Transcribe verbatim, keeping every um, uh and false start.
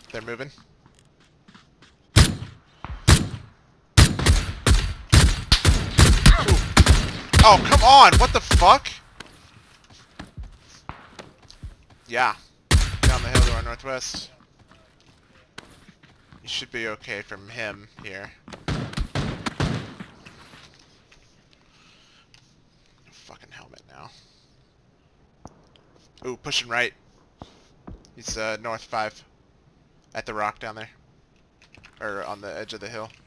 They're moving. Ooh. Oh, come on! What the fuck? Yeah. Down the hill to our northwest. You should be okay from him here. Fucking helmet now. Ooh, pushing right. He's uh, north five. At the rock down there. Or on the edge of the hill.